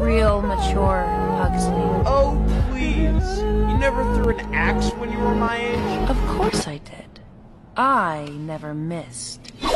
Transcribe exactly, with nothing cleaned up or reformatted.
Real mature, Huxley. Oh, please. You never threw an axe when you were my age? Of course I did. I never missed.